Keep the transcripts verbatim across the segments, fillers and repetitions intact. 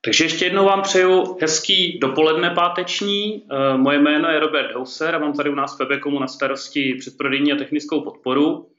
Takže ještě jednou vám přeju hezký dopoledne páteční. Moje jméno je Robert Houser a mám tady u nás v Febecomu na starosti předprodejní a technickou podporu.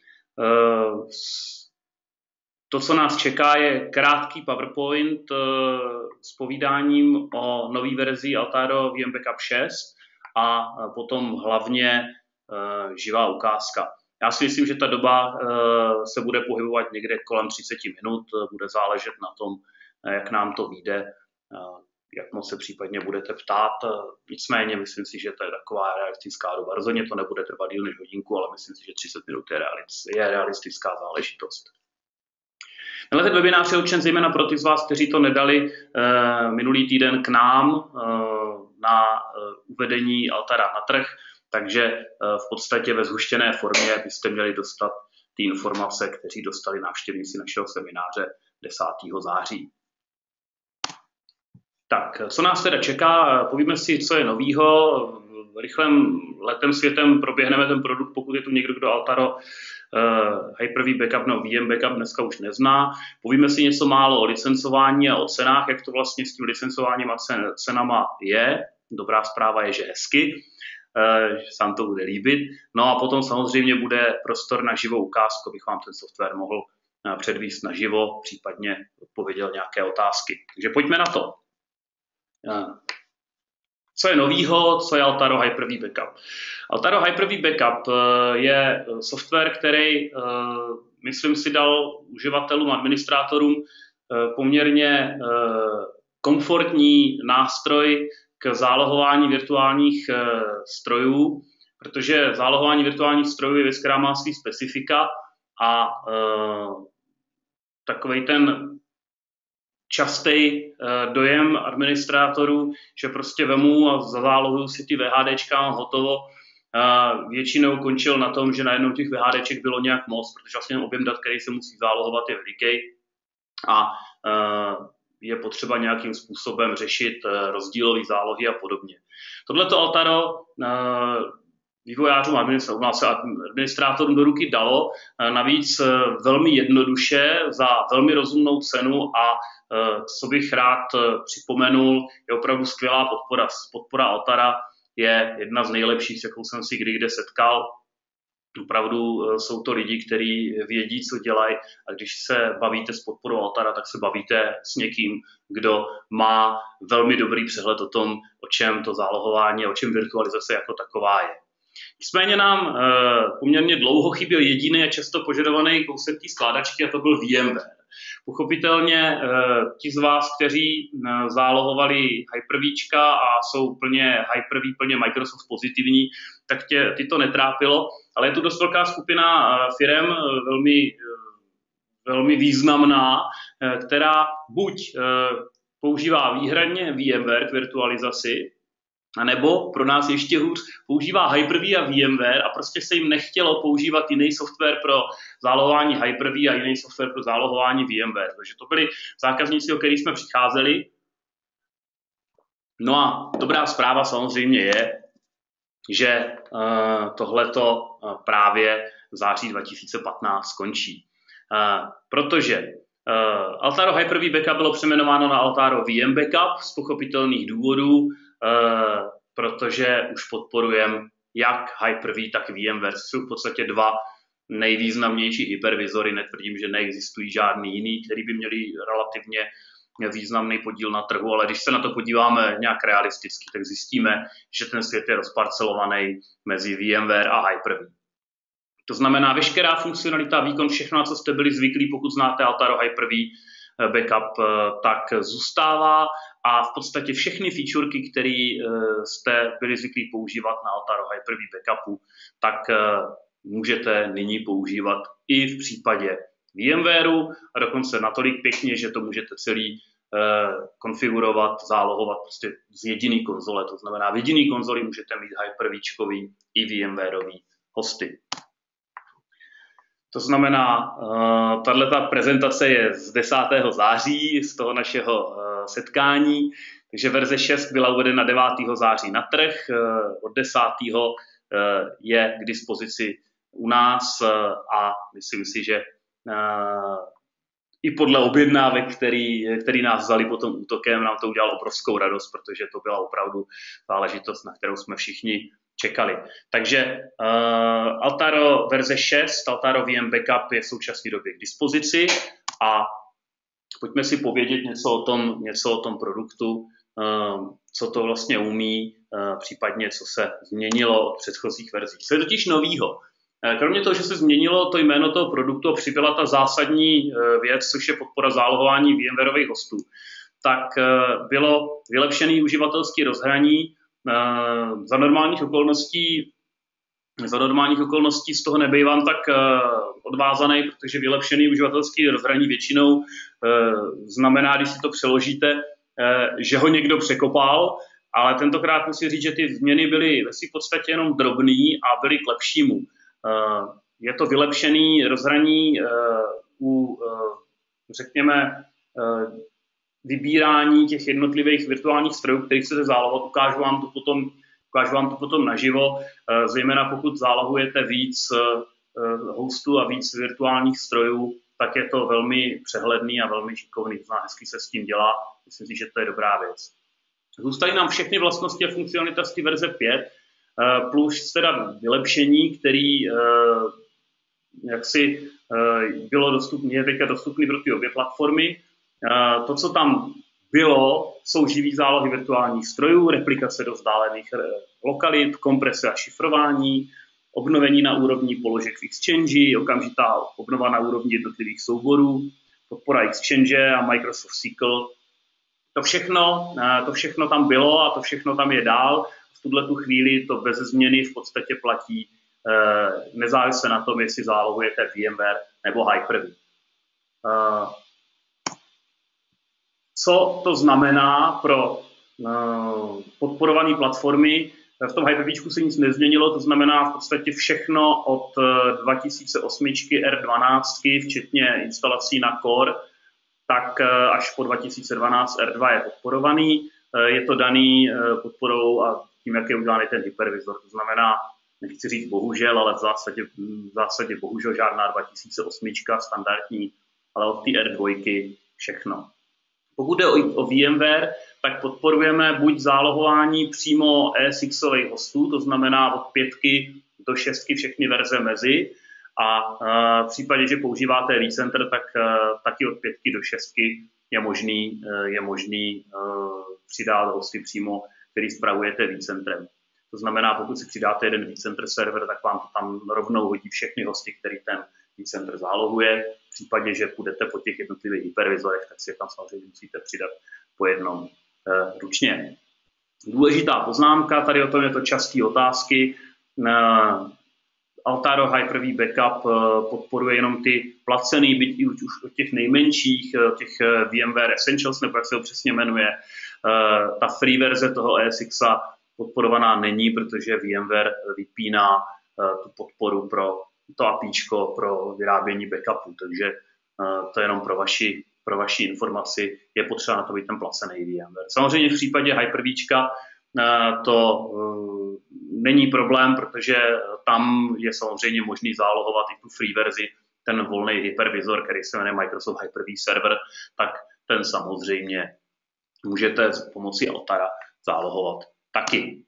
To, co nás čeká, je krátký PowerPoint s povídáním o nové verzi Altaro V M Backup šest a potom hlavně živá ukázka. Já si myslím, že ta doba se bude pohybovat někde kolem třicet minut, bude záležet na tom, jak nám to vyjde, jak moc se případně budete ptát. Nicméně myslím si, že to je taková realistická doba. Rozhodně to nebude trvat díl než hodinku, ale myslím si, že třicet minut je realistická záležitost. Tenhle ten webinář je určen zejména pro ty z vás, kteří to nedali eh, minulý týden k nám eh, na eh, uvedení Altara na trh, takže eh, v podstatě ve zhuštěné formě byste měli dostat ty informace, kteří dostali návštěvníci našeho semináře desátého září. Tak, co nás teda čeká? Povíme si, co je novýho. Rychlým letem světem proběhneme ten produkt, pokud je tu někdo, kdo Altaro Uh, Hyper-V Backup no V M Backup dneska už nezná. Povíme si něco málo o licencování a o cenách, jak to vlastně s tím licencováním a cen, cenama je. Dobrá zpráva je, že hezky, uh, že se vám to bude líbit. No a potom samozřejmě bude prostor na živou ukázku, abych vám ten software mohl uh, předvíst naživo, případně odpověděl nějaké otázky. Takže pojďme na to. Uh, Co je novýho, co je Altaro Hyper-V Backup? Altaro Hyper-V Backup je software, který, myslím si, dal uživatelům, administrátorům poměrně komfortní nástroj k zálohování virtuálních strojů, protože zálohování virtuálních strojů je věc, která má svý specifika a takovej ten častý uh, dojem administrátorů, že prostě vemu a zazálohuju si ty VHDčka a hotovo. Uh, většinou končil na tom, že najednou těch VHDček bylo nějak moc, protože vlastně objem dat, který se musí zálohovat, je veliký a uh, je potřeba nějakým způsobem řešit uh, rozdílové zálohy a podobně. Tohleto Altaro uh, vývojářům a administrátorům do ruky dalo, navíc velmi jednoduše za velmi rozumnou cenu a co bych rád připomenul, je opravdu skvělá podpora. Podpora Altara je jedna z nejlepších, s jakou jsem si kdy kde setkal. Opravdu jsou to lidi, kteří vědí, co dělají a když se bavíte s podporou Altara, tak se bavíte s někým, kdo má velmi dobrý přehled o tom, o čem to zálohování a o čem virtualizace jako taková je. Nicméně nám e, poměrně dlouho chyběl jediný a často požadovaný kousek té skládačky a to byl VMware. Pochopitelně e, ti z vás, kteří e, zálohovali Hyper-Včka a jsou úplně Hyper-V, plně Microsoft pozitivní, tak tě, ty to netrápilo, ale je tu dost velká skupina e, firem, e, velmi, e, velmi významná, e, která buď e, používá výhradně VMware k virtualizaci, a nebo pro nás ještě hůř používá Hyper-V a VMware a prostě se jim nechtělo používat jiný software pro zálohování Hyper-V a jiný software pro zálohování VMware. Takže to byli zákazníci, o kterých jsme přicházeli. No a dobrá zpráva samozřejmě je, že uh, tohleto uh, právě v září dva tisíce patnáct skončí. Uh, protože uh, Altaro Hyper-V Backup bylo přejmenováno na Altaro V M Backup z pochopitelných důvodů, Uh, protože už podporujeme jak Hyper-V, tak VMware. Jsou v podstatě dva nejvýznamnější hypervizory. Netvrdím, že neexistují žádný jiný, který by měli relativně významný podíl na trhu, ale když se na to podíváme nějak realisticky, tak zjistíme, že ten svět je rozparcelovaný mezi VMware a Hyper-V. To znamená, veškerá funkcionalita, výkon, všechno, na co jste byli zvyklí, pokud znáte Altaro Hyper-V Backup, tak zůstává a v podstatě všechny featurky, které jste byli zvyklí používat na Altaro Hyper-V Backupu, tak můžete nyní používat i v případě VMwareu a dokonce natolik pěkně, že to můžete celý konfigurovat, zálohovat prostě z jediný konzole. To znamená, v jediný konzoli můžete mít Hyper-Včkový i VMwareový hosty. To znamená, uh, tato prezentace je z desátého září, z toho našeho uh, setkání, takže verze šest byla uvedena devátého září na trh, uh, od desátého uh, je k dispozici u nás uh, a myslím si, že uh, i podle objednávek, který, který nás vzali po tom útokem, nám to udělalo obrovskou radost, protože to byla opravdu záležitost, na kterou jsme všichni čekali. Takže uh, Altaro verze šest, Altaro V M Backup je v současné době k dispozici a pojďme si povědět něco o tom, něco o tom produktu, uh, co to vlastně umí, uh, případně co se změnilo od předchozích verzí. Co je totiž novýho? Kromě toho, že se změnilo to jméno toho produktu a přibyla ta zásadní věc, což je podpora zálohování VMwareových hostů, tak bylo vylepšené uživatelské rozhraní. Za normálních okolností, za normálních okolností z toho nebývám tak odvázaný, protože vylepšené uživatelské rozhraní většinou znamená, když si to přeložíte, že ho někdo překopal, ale tentokrát musím říct, že ty změny byly v podstatě jenom drobný a byly k lepšímu. Je to vylepšený rozhraní u, řekněme, vybírání těch jednotlivých virtuálních strojů, kterých chcete zálohovat. Ukážu vám to potom, ukážu vám to potom naživo, zejména pokud zálohujete víc hostů a víc virtuálních strojů, tak je to velmi přehledný a velmi šikovný. Zná, hezky se s tím dělá. Myslím si, že to je dobrá věc. Zůstaly nám všechny vlastnosti a funkcionality z verze pět, plus teda vylepšení, který jaksi bylo dostupné, je teďka dostupný pro ty obě platformy. To, co tam bylo, jsou živý zálohy virtuálních strojů, replikace do vzdálených lokalit, komprese a šifrování, obnovení na úrovni položek v Exchange, okamžitá obnova na úrovni jednotlivých souborů, podpora Exchange a Microsoft S Q L. To všechno, to všechno tam bylo a to všechno tam je dál. V tuto chvíli to bez změny v podstatě platí nezávisle na tom, jestli zálohujete VMware nebo Hyper-V. Co to znamená pro podporované platformy? V tom Hyper-V se nic nezměnilo, to znamená v podstatě všechno od dva tisíce osm R dvanáct, včetně instalací na Core, tak až po dva tisíce dvanáct R dva je podporovaný. Je to daný podporou a tím, jak je udělaný ten hypervizor. To znamená, nechci říct bohužel, ale v zásadě, v zásadě bohužel žádná dva tisíce osm standardní, ale od té R dva všechno. Pokud jde o, o VMware, tak podporujeme buď zálohování přímo E S X-ových hostů, to znamená od pětky do šestky všechny verze mezi, a uh, v případě, že používáte vCenter, tak uh, taky od pětky do šestky je možný, uh, je možný uh, přidat hosty přímo, který spravujete vCentrem. To znamená, pokud si přidáte jeden vCenter server, tak vám to tam rovnou hodí všechny hosty, který ten vCenter zálohuje. V případě, že půjdete po těch jednotlivých hypervizorech, tak si je tam samozřejmě musíte přidat po jednom uh, ručně. Důležitá poznámka, tady o tom je to časté otázky. Uh, Altaro Hyper-V Backup podporuje jenom ty placený, byť i už od těch nejmenších, těch VMware Essentials, nebo jak se ho přesně jmenuje. Ta free verze toho E S X podporovaná není, protože VMware vypíná tu podporu pro to APIčko pro vyrábění backupu, takže to je jenom pro vaši, pro vaši informaci, je potřeba na to být ten placený VMware. Samozřejmě v případě Hyper-Včka to není problém, protože tam je samozřejmě možný zálohovat i tu free verzi, ten volný hypervizor, který se jmenuje Microsoft Hyper-V Server, tak ten samozřejmě můžete pomocí Altara zálohovat taky.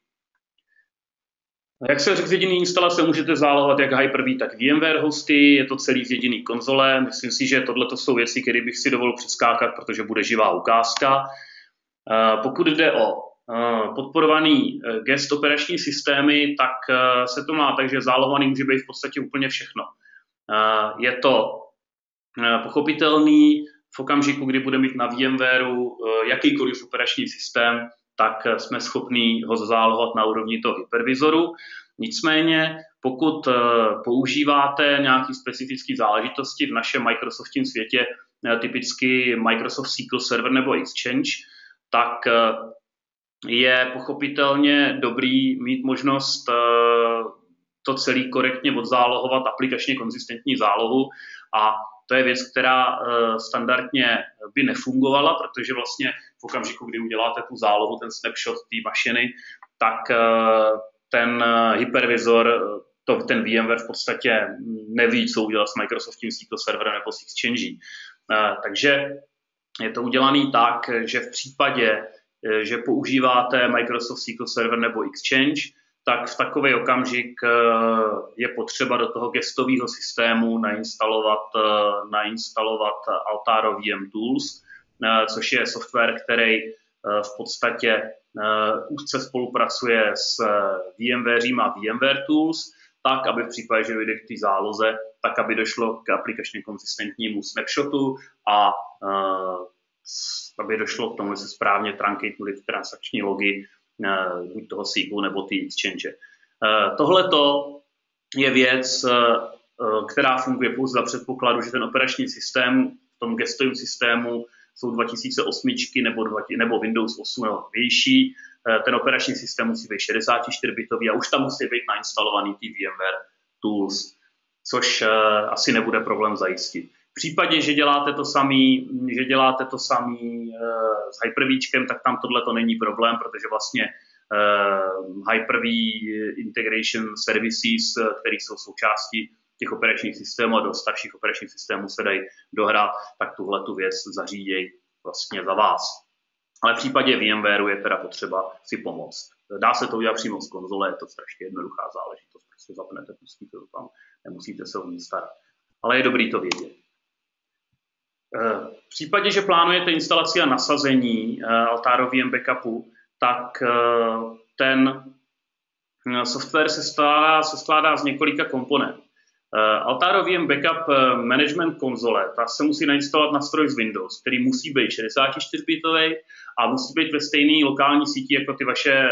Jak se řekl z jediný instalace, můžete zálohovat jak Hyper-V, tak VMware hosty, je to celý z jediný konzole. Myslím si, že tohle jsou věci, které bych si dovolil přeskákat, protože bude živá ukázka. Pokud jde o podporovaný guest operační systémy, tak se to má tak, že zálohovaný může být v podstatě úplně všechno. Je to pochopitelný v okamžiku, kdy bude mít na VMwareu jakýkoliv operační systém, tak jsme schopni ho zálohovat na úrovni toho hypervizoru. Nicméně, pokud používáte nějaké specifické záležitosti v našem Microsoftím světě, typicky Microsoft S Q L Server nebo Exchange, tak je pochopitelně dobrý mít možnost to celý korektně odzálohovat, aplikačně konzistentní zálohu, a to je věc, která standardně by nefungovala, protože vlastně v okamžiku, kdy uděláte tu zálohu, ten snapshot té mašiny, tak ten hypervizor, to, ten VMware v podstatě neví, co udělat s Microsoftím S Q L Serverem nebo s Exchange. Takže je to udělané tak, že v případě, že používáte Microsoft S Q L Server nebo Exchange, tak v takový okamžik je potřeba do toho gestového systému nainstalovat, nainstalovat Altaro V M Tools, což je software, který v podstatě úzce spolupracuje s VMwareem a VMware Tools, tak, aby v případě, že dojde k té záloze, tak, aby došlo k aplikačně konzistentnímu snapshotu a aby došlo k tomu, že se správně truncately ty transakční logy buď toho S Q L nebo ty Exchange. Tohleto je věc, která funguje pouze za předpokladu, že ten operační systém v tom gestovém systému jsou dva tisíce osm nebo, nebo Windows osm nebo větší. Ten operační systém musí být šedesát čtyři bitový a už tam musí být nainstalovaný ty VMware Tools, což asi nebude problém zajistit. V případě, že děláte to samý, že děláte to samý s Hyper-Včkem, tak tam tohle to není problém, protože vlastně Hyper-V Integration Services, které jsou součástí těch operačních systémů a do starších operačních systémů se dají dohrát, tak tuhle tu věc zařídějí vlastně za vás. Ale v případě VMwareu je teda potřeba si pomoct. Dá se to udělat přímo z konzole, je to strašně jednoduchá záležitost, prostě zapnete, pustíte to tam, nemusíte se o ní starat. Ale je dobrý to vědět. V případě, že plánujete instalaci a nasazení Altaro V M Backupu, tak ten software se skládá, se skládá z několika komponent. Altaro V M Backup Management konzole, ta se musí nainstalovat na stroj z Windows, který musí být šedesát čtyři bitový a musí být ve stejné lokální síti jako ty vaše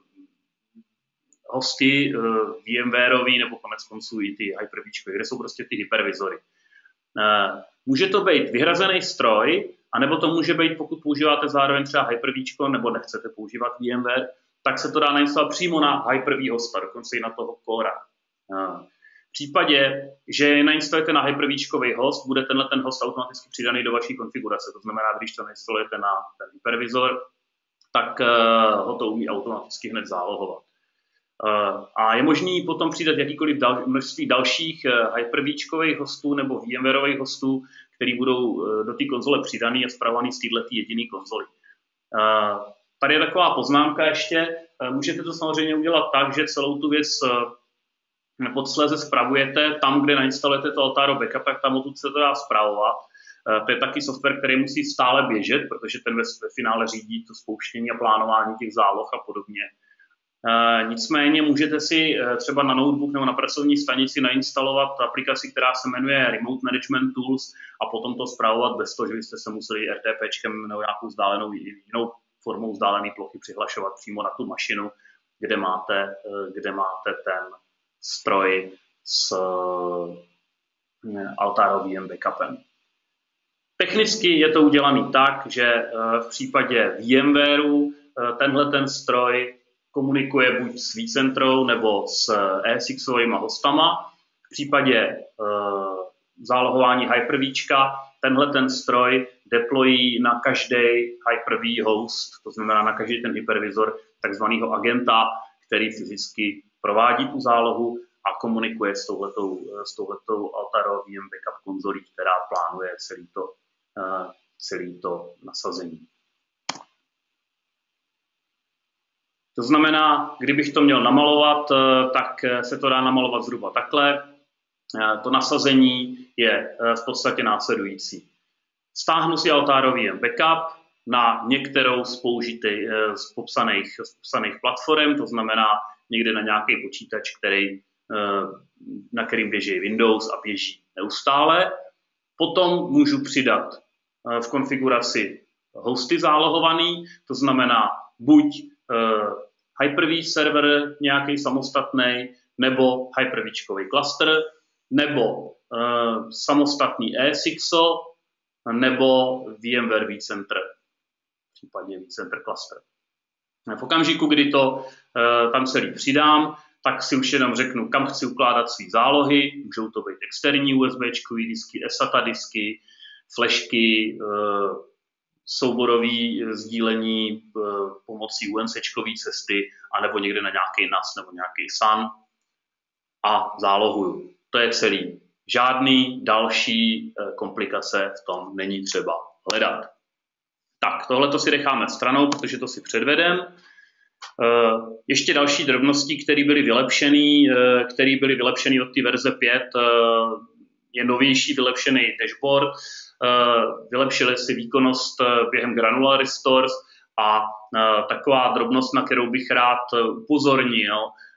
hosty VMwareový nebo konec konců i ty Hyper-Včkový, kde jsou prostě ty hypervizory. Může to být vyhrazený stroj, anebo to může být, pokud používáte zároveň třeba Hyper-Včko nebo nechcete používat VMware, tak se to dá nainstalovat přímo na Hyper-V hosta, dokonce i na toho Cora. V případě, že nainstalujete na Hyper-Včkový host, bude tenhle ten host automaticky přidaný do vaší konfigurace. To znamená, když to nainstalujete na ten hypervizor, tak ho to umí automaticky hned zálohovat. A je možný potom přidat jakýkoliv dal, množství dalších Hyper-Včkových hostů nebo VMwareových hostů, který budou do té konzole přidaný a spravovaný z této jediné konzoly. Tady je taková poznámka ještě. Můžete to samozřejmě udělat tak, že celou tu věc podsléze spravujete tam, kde nainstalujete to Altaro Backup, tak tam odtud se to dá spravovat. To je taky software, který musí stále běžet, protože ten ve, ve finále řídí to spouštění a plánování těch záloh a podobně. E, nicméně můžete si třeba na notebook nebo na pracovní stanici nainstalovat aplikaci, která se jmenuje Remote Management Tools a potom to spravovat bez toho, že byste se museli RTPčkem nebo nějakou vzdálenou jinou formou vzdálené plochy přihlašovat přímo na tu mašinu, kde máte, kde máte ten stroj s Altaro V M Backupem. Technicky je to udělané tak, že v případě VMwareu tenhle ten stroj komunikuje buď s vCentrou nebo s E S X-ovými hostama. V případě zálohování Hyper-Včka tenhle ten stroj deployí na každý Hyper-V host, to znamená na každý ten hypervizor takzvaného agenta, který fyzicky provádí tu zálohu a komunikuje s touhletou, s touhletou Altaro V M Backup konzolí, která plánuje celý to, celý to nasazení. To znamená, kdybych to měl namalovat, tak se to dá namalovat zhruba takhle. To nasazení je v podstatě následující. Stáhnu si Altaro V M Backup na některou z použitých, z popsaných, z popsaných platform, to znamená někde na nějaký počítač, který, na kterým běží Windows a běží neustále. Potom můžu přidat v konfiguraci hosty zálohovaný, to znamená buď Hyper-V server nějaký samostatný, nebo Hyper-Včkový cluster, nebo samostatný E S X O, nebo VMware vCenter, případně vCenter cluster. V okamžiku, kdy to tam celý přidám, tak si už jenom řeknu, kam chci ukládat své zálohy. Můžou to být externí USBčkový disky, SATA disky, flashky, souborový sdílení pomocí UNCčkový cesty, anebo někde na nějaký N A S nebo nějaký S A N a zálohuju. To je celý. žádný další komplikace v tom není třeba hledat. Tak, tohle to si necháme stranou, protože to si předvedem. Ještě další drobnosti, které byly vylepšený, které byly vylepšený od té verze pět, je novější vylepšený dashboard, vylepšili si výkonnost během Granular Restores a taková drobnost, na kterou bych rád upozornil,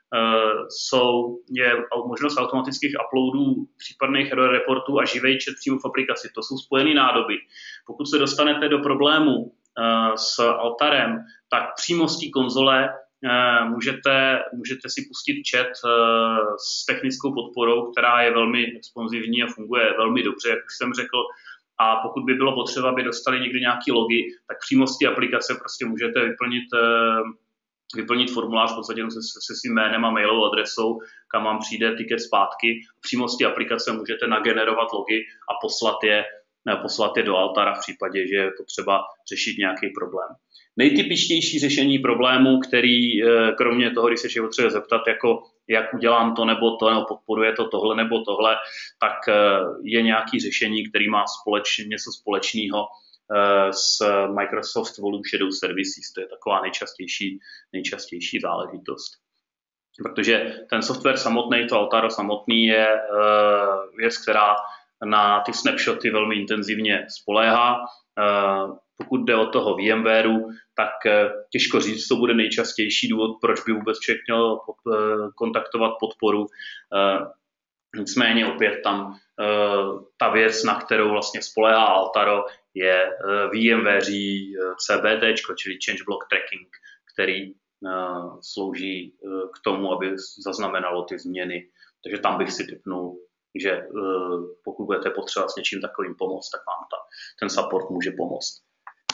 jsou, je možnost automatických uploadů případných error reportů a živej chat přímo v aplikaci. To jsou spojené nádoby. Pokud se dostanete do problému s Altarem, tak přímo z té konzole můžete, můžete si pustit chat s technickou podporou, která je velmi responsivní a funguje velmi dobře, jak už jsem řekl. A pokud by bylo potřeba, aby dostali někdy nějaký logy, tak přímo z té aplikace prostě můžete vyplnit, vyplnit formulář v podstatě se, se svým jménem a mailovou adresou, kam vám přijde tiket zpátky. Přímo z té aplikace můžete nagenerovat logy a poslat je, poslat je do Altara v případě, že je potřeba řešit nějaký problém. Nejtypičtější řešení problému, který kromě toho, když se je potřeba zeptat, jako jak udělám to nebo to, nebo podporuje to tohle nebo tohle, tak je nějaký řešení, který má společně, něco společného s Microsoft Volume Shadow Services. To je taková nejčastější, nejčastější záležitost. Protože ten software samotný, to Altaro samotný, je věc, která na ty snapshoty velmi intenzivně spoléhá. Pokud jde o toho VMwareu, tak těžko říct, co bude nejčastější důvod, proč by vůbec člověk měl kontaktovat podporu. Nicméně opět tam ta věc, na kterou vlastně spoléhá Altaro, je VMwareří C B T, čili Change Block Tracking, který slouží k tomu, aby zaznamenalo ty změny. Takže tam bych si tipnul, že pokud budete potřebovat s něčím takovým pomoct, tak vám ta, ten support může pomoct.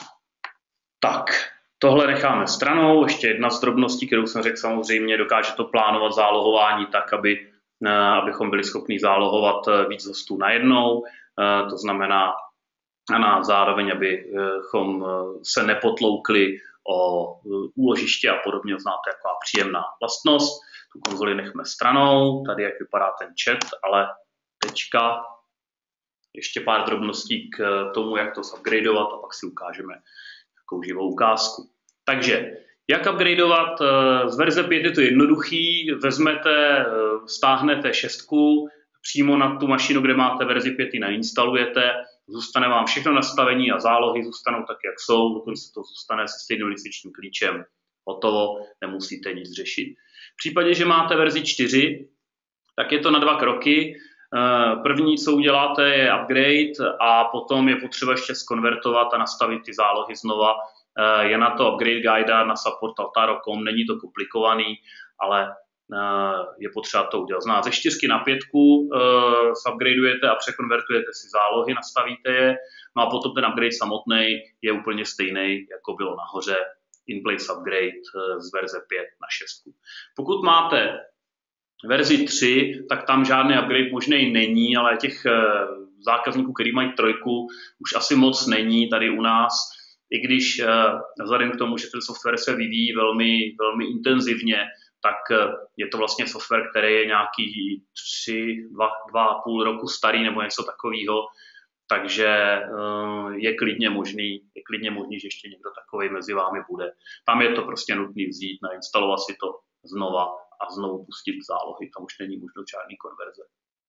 Tak, tohle necháme stranou. Ještě jedna z drobností, kterou jsem řekl, samozřejmě dokáže to plánovat zálohování tak, aby, abychom byli schopni zálohovat víc hostů najednou. To znamená, a zároveň, abychom se nepotloukli o úložiště a podobně. Znáte, jaká příjemná vlastnost. Tu konzoli nechme stranou. Tady, jak vypadá ten chat, ale tečka. Ještě pár drobností k tomu, jak to upgradeovat a pak si ukážeme takovou živou ukázku. Takže, jak upgradeovat? Z verze pět je to jednoduchý. Vezmete, stáhnete šestku, přímo na tu mašinu, kde máte verzi pět, nainstalujete, zůstane vám všechno nastavení a zálohy zůstanou tak, jak jsou, dokonce to zůstane se stejným licenčním klíčem. Hotovo, nemusíte nic řešit. V případě, že máte verzi čtyři, tak je to na dva kroky. První, co uděláte, je upgrade a potom je potřeba ještě skonvertovat a nastavit ty zálohy znova. Je na to upgrade guide na support altaro tečka com, není to komplikovaný, ale je potřeba to udělat. Znát ze čtyřky na pětku upgradeujete a překonvertujete si zálohy, nastavíte je, no a potom ten upgrade samotný je úplně stejný, jako bylo nahoře, in-place upgrade z verze pět na šestku. Pokud máte verzi tři, tak tam žádný upgrade možný není, ale těch zákazníků, kteří mají trojku, už asi moc není tady u nás, i když vzhledem k tomu, že ten software se vyvíjí velmi, velmi intenzivně, tak je to vlastně software, který je nějaký tři, dva, dva a půl roku starý nebo něco takového, takže je klidně možný, je klidně možný, že ještě někdo takový mezi vámi bude. Tam je to prostě nutný vzít, nainstalovat si to znova a znovu pustit zálohy, tam už není možnost žádný konverze.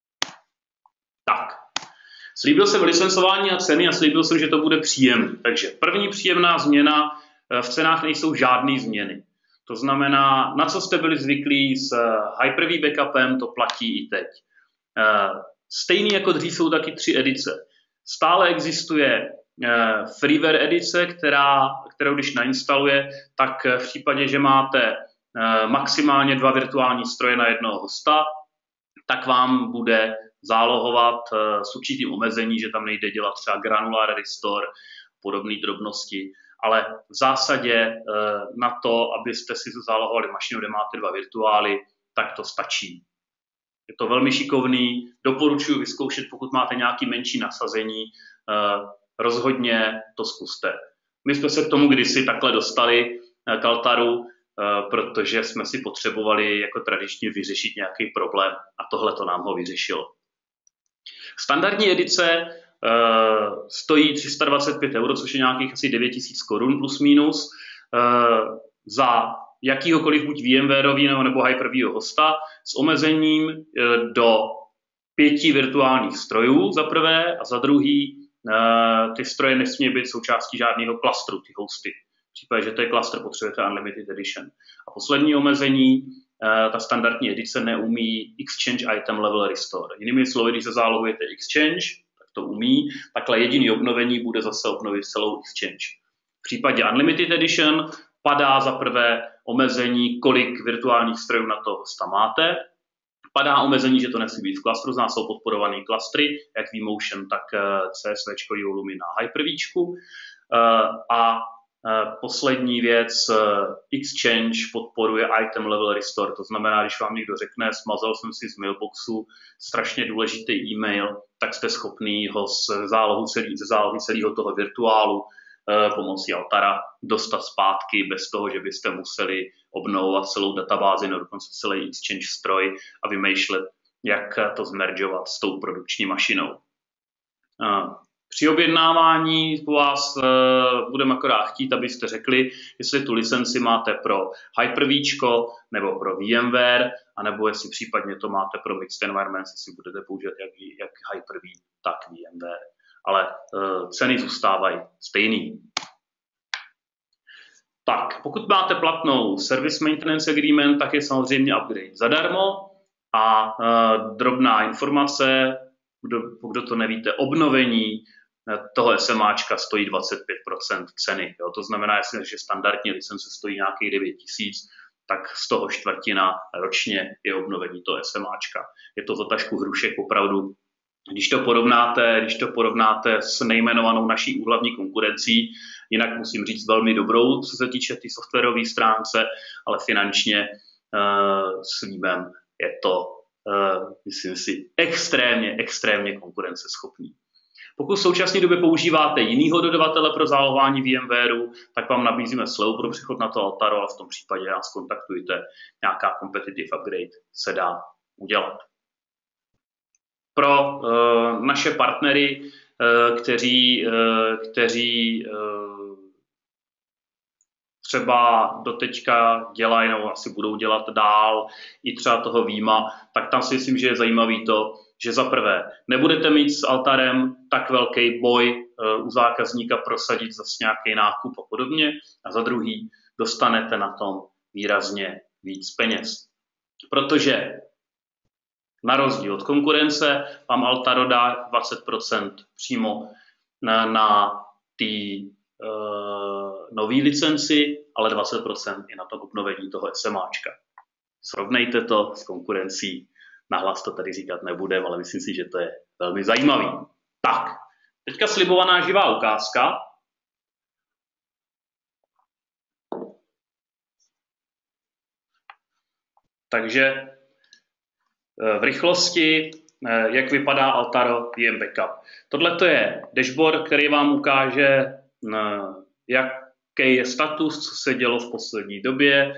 Tak, slíbil jsem licencování a ceny a slíbil jsem, že to bude příjemný. Takže první příjemná změna, v cenách nejsou žádné změny. To znamená, na co jste byli zvyklí s Hyper-V backupem, to platí i teď. Stejný jako dřív jsou taky tři edice. Stále existuje freeware edice, která, kterou když nainstaluje, tak v případě, že máte maximálně dva virtuální stroje na jednoho hosta, tak vám bude zálohovat s určitým omezení, že tam nejde dělat třeba Granular Restore, podobné drobnosti, ale v zásadě na to, abyste si zálohovali mašinu, kde máte dva virtuály, tak to stačí. Je to velmi šikovný, doporučuji vyzkoušet, pokud máte nějaký menší nasazení, rozhodně to zkuste. My jsme se k tomu kdysi takhle dostali k Altaru, protože jsme si potřebovali jako tradičně vyřešit nějaký problém a tohle to nám ho vyřešilo. Standardní edice uh, stojí tři sta dvacet pět euro, což je nějakých asi devět tisíc korun plus minus. Uh, za jakýhokoliv buď VMwareový nebo Hyper-V hosta s omezením uh, do pěti virtuálních strojů za prvé a za druhý uh, ty stroje nesmí být součástí žádného klastru, ty hosty. V případě, že to je klastr, potřebujete Unlimited Edition. A poslední omezení, uh, ta standardní edice neumí Exchange Item Level Restore. Jinými slovy, když se zálohujete Exchange, tak to umí, takhle jediný obnovení bude zase obnovit celou Exchange. V případě Unlimited Edition padá za prvé omezení, kolik virtuálních strojů na to hosta máte. Padá omezení, že to nesmí být v klastru, z nás jsou podporované klastry, jak vMotion, tak C S V, Lumina, Hyper-V. A poslední věc, Exchange podporuje Item Level Restore, to znamená, když vám někdo řekne, smazal jsem si z mailboxu strašně důležitý e-mail, tak jste schopný ho z zálohy, celý, ze zálohy celého toho virtuálu pomocí Altara dostat zpátky bez toho, že byste museli obnovovat celou databázi nebo dokonce celý Exchange stroj a vymýšlet, jak to zmeržovat s tou produkční mašinou. Při objednávání po vás budeme akorát chtít, abyste řekli, jestli tu licenci máte pro Hyper-V nebo pro VMware, anebo jestli případně to máte pro Mixed Environments, jestli budete používat jak, jak Hyper-V, tak VMware. Ale uh, ceny zůstávají stejný. Tak, pokud máte platnou Service Maintenance Agreement, tak je samozřejmě upgrade zadarmo a uh, drobná informace, kdo, kdo to nevíte, obnovení toho SMAčka stojí dvacet pět procent ceny. Jo? To znamená, že standardní licence stojí nějakých devět tisíc, tak z toho čtvrtina ročně je obnovení toho SMAčka. Je to za tašku hrušek opravdu. Když to porovnáte, když to porovnáte s nejmenovanou naší úhlavní konkurencí, jinak musím říct velmi dobrou, co se týče té softwarové stránce, ale finančně uh, s výjimem je to, uh, myslím si, extrémně, extrémně konkurenceschopný. Pokud v současné době používáte jinýho dodavatele pro zálohování VMwareu, tak vám nabízíme slevu pro přechod na to Altaro a v tom případě nás kontaktujte. Nějaká competitive upgrade se dá udělat. Pro uh, naše partnery, uh, kteří, uh, kteří uh, třeba doteďka dělají, nebo asi budou dělat dál, i třeba toho Víma, tak tam si myslím, že je zajímavý to, že za prvé nebudete mít s Altarem tak velký boj uh, u zákazníka prosadit zase nějaký nákup a podobně, a za druhý dostanete na tom výrazně víc peněz. Protože na rozdíl od konkurence vám Altaro dá dvacet procent přímo na, na té uh, nové licenci, ale dvacet procent i na to obnovení toho SMAčka. Srovnejte to s konkurencí. Nahlas to tady říkat nebudem, ale myslím si, že to je velmi zajímavý. Tak, teďka slibovaná živá ukázka. Takže v rychlosti, jak vypadá Altaro V M Backup. Tohle je dashboard, který vám ukáže, jaký je status, co se dělo v poslední době,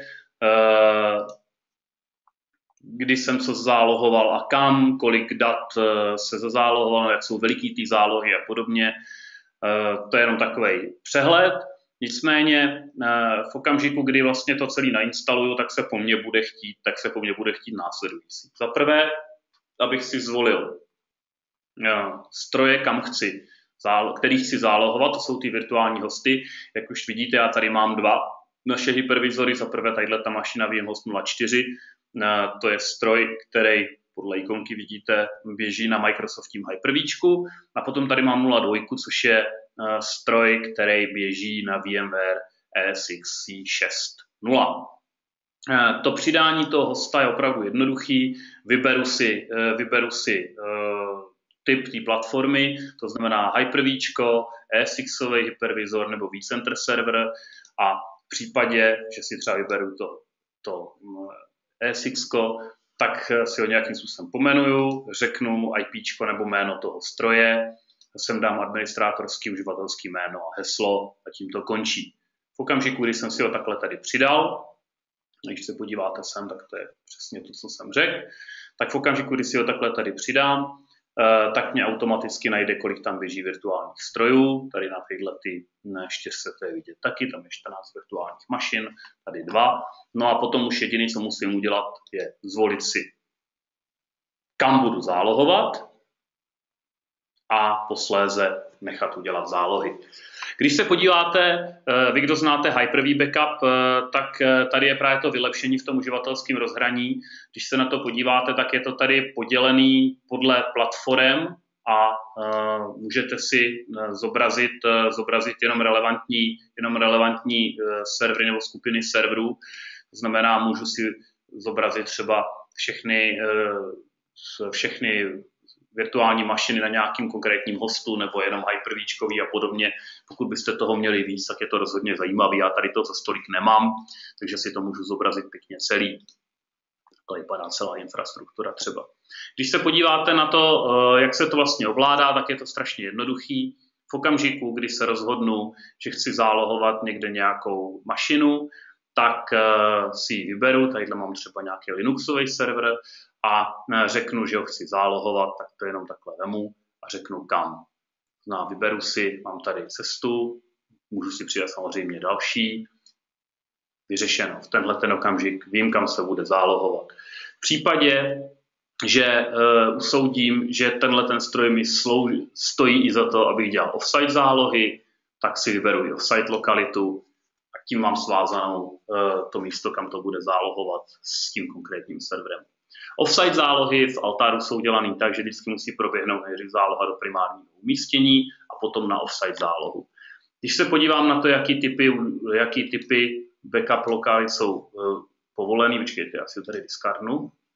kdy jsem se zálohoval a kam, kolik dat se zazálohovalo, jak jsou veliký ty zálohy a podobně. To je jenom takový přehled. Nicméně v okamžiku, kdy vlastně to celé nainstaluju, tak se po mně bude chtít, tak se po mně bude chtít následující. Za prvé, abych si zvolil stroje, kam chci, který chci zálohovat, to jsou ty virtuální hosty. Jak už vidíte, já tady mám dva naše hypervizory. Za prvé tadyhle ta mašina VMhost nula čtyři, to je stroj, který podle ikonky vidíte, běží na Microsoftím Hyper-V. A potom tady mám nula dva, což je stroj, který běží na VMware E S X C šest nula. To přidání toho hosta je opravdu jednoduchý. Vyberu si, vyberu si typ té platformy, to znamená Hyper-V, ESXový hypervizor nebo vCenter server, a v případě, že si třeba vyberu to, to E S X, tak si ho nějakým způsobem pomenuju, řeknu I P nebo jméno toho stroje, sem dám administrátorský uživatelský jméno a heslo a tím to končí. V okamžiku, kdy jsem si ho takhle tady přidal, když se podíváte sem, tak to je přesně to, co jsem řekl, tak v okamžiku, kdy si ho takhle tady přidám, tak mě automaticky najde, kolik tam běží virtuálních strojů. Tady na tyhle ty čtyřce to je vidět taky, tam je čtrnáct virtuálních mašin, tady dva. No a potom už jediné, co musím udělat, je zvolit si, kam budu zálohovat a posléze nechat udělat zálohy. Když se podíváte, vy, kdo znáte Hyper-V Backup, tak tady je právě to vylepšení v tom uživatelském rozhraní. Když se na to podíváte, tak je to tady podělený podle platform a uh, můžete si zobrazit, uh, zobrazit jenom relevantní, jenom relevantní uh, servery nebo skupiny serverů. To znamená, můžu si zobrazit třeba všechny, uh, všechny virtuální mašiny na nějakým konkrétním hostu nebo jenom Hyper-Včkový a podobně. Pokud byste toho měli víc, tak je to rozhodně zajímavý. Já tady to za stolik nemám, takže si to můžu zobrazit pěkně celý. Takhle vypadá celá infrastruktura třeba. Když se podíváte na to, jak se to vlastně ovládá, tak je to strašně jednoduchý. V okamžiku, kdy se rozhodnu, že chci zálohovat někde nějakou mašinu, tak si ji vyberu. Tadyhle mám třeba nějaký Linuxový server a řeknu, že ho chci zálohovat, tak to jenom takhle vemu a řeknu kam. No, vyberu si, mám tady cestu, můžu si přidat samozřejmě další, vyřešeno. V tenhle ten okamžik vím, kam se bude zálohovat. V případě, že uh, usoudím, že tenhle ten stroj mi slouží, stojí i za to, abych dělal offsite zálohy, tak si vyberu i offsite lokalitu a tím mám svázanou uh, to místo, kam to bude zálohovat s tím konkrétním serverem. Offsite zálohy v Altaru jsou dělané tak, že vždycky musí proběhnout nejdřív záloha do primárního umístění a potom na offsite zálohu. Když se podívám na to, jaký typy, jaký typy backup lokalit jsou uh, povolený, počkejte, já si to tady discardnu,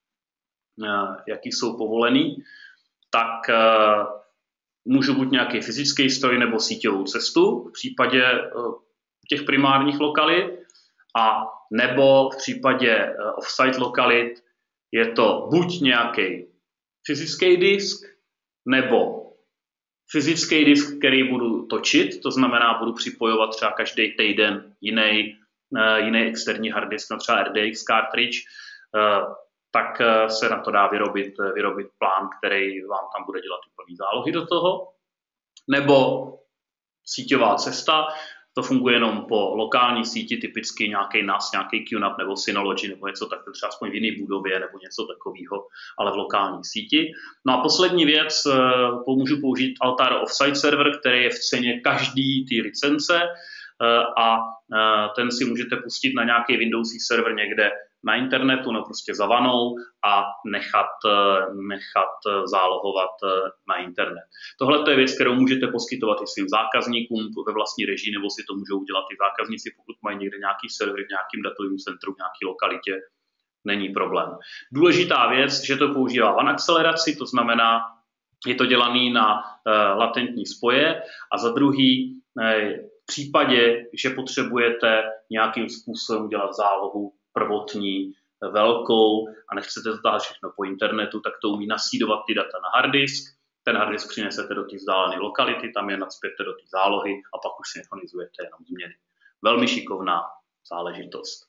uh, jaký jsou povolený, tak uh, můžu buď nějaký fyzický stroj nebo síťovou cestu v případě uh, těch primárních lokalit, a nebo v případě uh, offsite lokalit je to buď nějaký fyzický disk, nebo fyzický disk, který budu točit, to znamená, budu připojovat třeba každý týden jiný, uh, jiný externí hard disk, no třeba R D X cartridge, uh, tak uh, se na to dá vyrobit, vyrobit plán, který vám tam bude dělat úplný zálohy do toho. Nebo síťová cesta, to funguje jenom po lokální síti, typicky nějaký N A S, nějaký Q NAP nebo Synology nebo něco takového, třeba aspoň v jiné budově nebo něco takového, ale v lokální síti. No a poslední věc, můžu použít Altar Offsite server, který je v ceně každý ty licence a ten si můžete pustit na nějaký Windowsí server někde na internetu, no prostě za vanou a nechat, nechat zálohovat na internet. Tohle je věc, kterou můžete poskytovat i svým zákazníkům ve vlastní režii, nebo si to můžou udělat i zákazníci, pokud mají někde nějaký server v nějakém datovém centru, v nějaké lokalitě, není problém. Důležitá věc, že to používá WAN akceleraci, to znamená, je to dělaný na uh, latentní spoje, a za druhý, uh, v případě, že potřebujete nějakým způsobem udělat zálohu prvotní, velkou a nechcete to táhat všechno po internetu, tak to umí nasídovat ty data na hard disk. Ten hard disk přinesete do té vzdálené lokality, tam je nacpěte do té zálohy a pak už synchronizujete jenom změny. Velmi šikovná záležitost.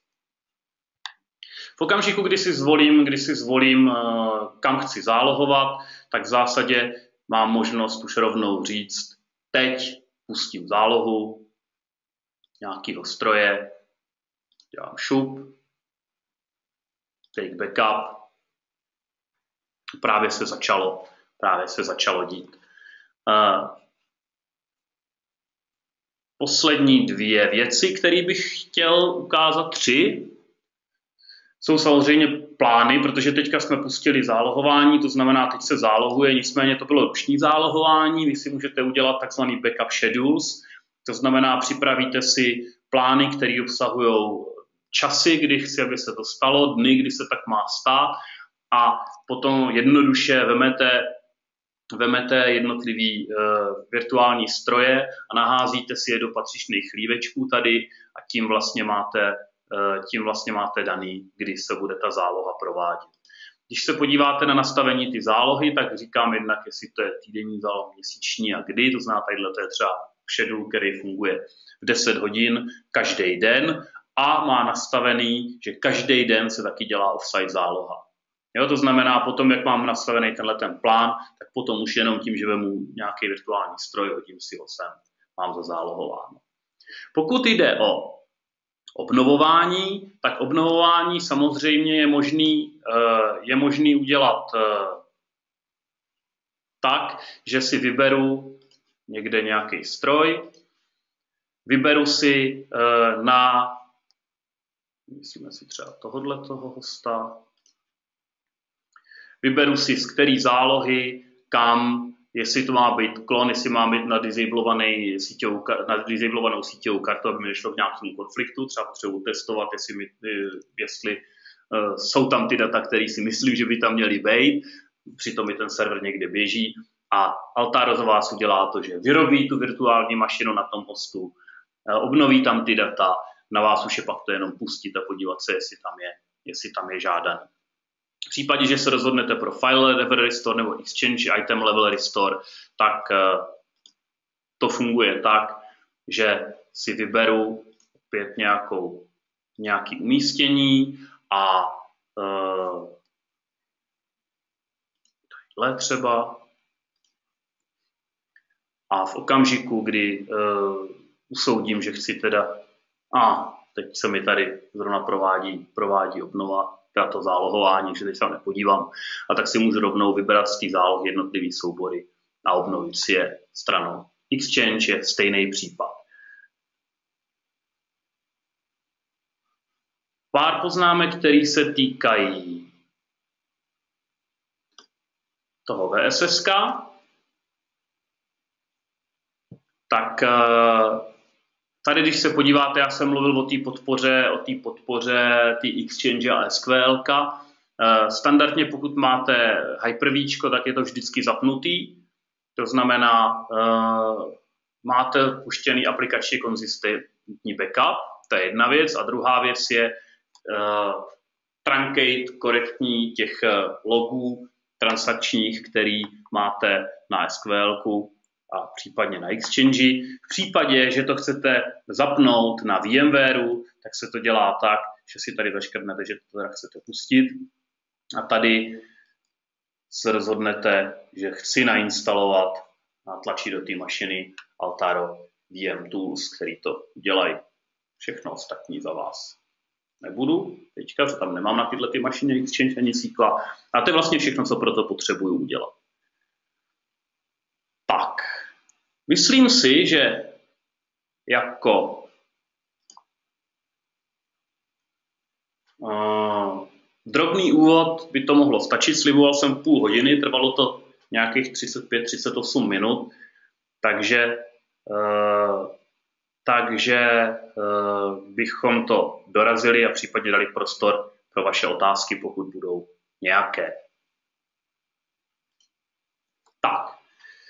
V okamžiku, kdy si zvolím, kdy si zvolím kam chci zálohovat, tak v zásadě mám možnost už rovnou říct, teď pustím zálohu nějakého stroje, dělám šup, take backup, právě se začalo, právě se začalo dít. Uh, poslední dvě věci, které bych chtěl ukázat, tři, jsou samozřejmě plány, protože teďka jsme pustili zálohování, to znamená, teď se zálohuje, nicméně to bylo ruční zálohování, vy si můžete udělat takzvaný backup schedules, to znamená, připravíte si plány, které obsahují časy, kdy chci, aby se to stalo, dny, kdy se tak má stát, a potom jednoduše vemete, vemete jednotlivý uh, virtuální stroje a naházíte si je do patřičných chlívečků tady a tím vlastně máte, uh, tím vlastně máte daný, kdy se bude ta záloha provádět. Když se podíváte na nastavení ty zálohy, tak říkám jednak, jestli to je týdenní záloha, měsíční a kdy, to znamená, tadyhle to je třeba schedule, který funguje v deset hodin každý den, a má nastavený, že každý den se taky dělá offsite záloha. Jo, to znamená, potom, jak mám nastavený tenhle ten plán, tak potom už jenom tím, že vemu nějaký virtuální stroj, hodím si ho sem, mám to zálohováno. Pokud jde o obnovování, tak obnovování samozřejmě je možný, je možný udělat tak, že si vyberu někde nějaký stroj, vyberu si na, myslíme si třeba tohohle toho hosta, vyberu si z který zálohy, kam, jestli to má být klon, jestli má být na disablovanou síťovou kartu, aby mi nešlo k nějakému konfliktu, třeba potřebuji testovat, jestli, mi, jestli uh, jsou tam ty data, které si myslím, že by tam měly být, přitom mi ten server někde běží a Altaro za vás udělá to, že vyrobí tu virtuální mašinu na tom hostu, uh, obnoví tam ty data, na vás už je pak to jenom pustit a podívat se, jestli tam je, jestli tam je žádaný. V případě, že se rozhodnete pro File Level Restore nebo Exchange Item Level Restore, tak to funguje tak, že si vyberu opět nějakou, nějaký umístění a tadyhle třeba a v okamžiku, kdy uh, usoudím, že chci teda a teď se mi tady zrovna provádí, provádí obnova, to zálohování, že teď se nepodívám, a tak si můžu rovnou vybrat z té zálohy jednotlivý soubory a obnovit si je stranou. Exchange je stejný případ. Pár poznámek, které se týkají toho V S S ka, tak tady, když se podíváte, já jsem mluvil o té podpoře, o té podpoře té Exchange a S Q L ka. Standardně, pokud máte Hyper-V, tak je to vždycky zapnutý. To znamená, máte puštěný aplikačně konzistentní backup, to je jedna věc. A druhá věc je truncate, korektní těch logů transakčních, který máte na S Q L ku a případně na Exchange. V případě, že to chcete zapnout na VMwareu, tak se to dělá tak, že si tady zaškrtnete, že to teda chcete pustit a tady se rozhodnete, že chci nainstalovat a tlačí do té mašiny Altaro V M Tools, který to udělají. Všechno ostatní za vás nebudu teďka, protože tam nemám na tyhle ty mašiny Exchange ani SQL. A to je vlastně všechno, co pro to potřebuju udělat. Tak, myslím si, že jako uh, drobný úvod by to mohlo stačit. Sliboval jsem půl hodiny, trvalo to nějakých třicet pět třicet osm minut, takže, uh, takže uh, bychom to dorazili a případně dali prostor pro vaše otázky, pokud budou nějaké. Tak.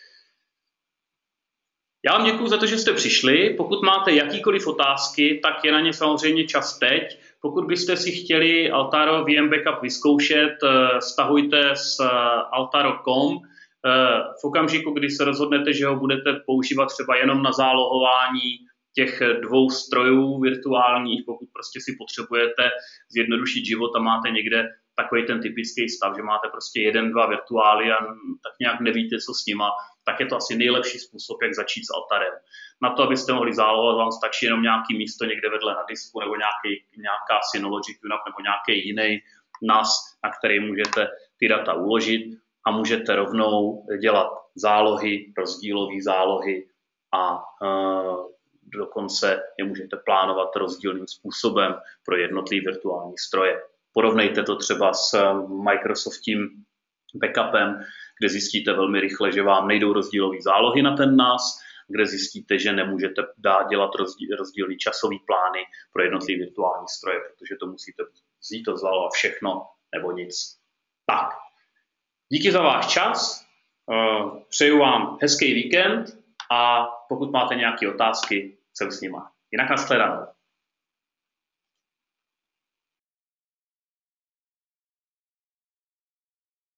Já vám děkuji za to, že jste přišli. Pokud máte jakýkoliv otázky, tak je na ně samozřejmě čas teď. Pokud byste si chtěli Altaro V M Backup vyzkoušet, stahujte z altaro tečka com. V okamžiku, kdy se rozhodnete, že ho budete používat třeba jenom na zálohování těch dvou strojů virtuálních, pokud prostě si potřebujete zjednodušit život a máte někde takový ten typický stav, že máte prostě jeden, dva virtuály a tak nějak nevíte, co s nima, tak je to asi nejlepší způsob, jak začít s Altarem. Na to, abyste mohli zálohovat, vám stačí jenom nějaký místo někde vedle na disku nebo nějaký, nějaká Synology QNAP nebo nějaký jiný N A S, na který můžete ty data uložit a můžete rovnou dělat zálohy, rozdílové zálohy a uh, dokonce je můžete plánovat rozdílným způsobem pro jednotlivé virtuální stroje. Porovnejte to třeba s Microsoftím backupem, kde zjistíte velmi rychle, že vám nejdou rozdílové zálohy na ten N A S, kde zjistíte, že nemůžete dát dělat rozdílný časový plány pro jednotlivé virtuální stroje, protože to musíte vzít to záloha všechno nebo nic. Tak, díky za váš čas, přeju vám hezký víkend a pokud máte nějaké otázky, jsem s nima. Jinak nashledanou.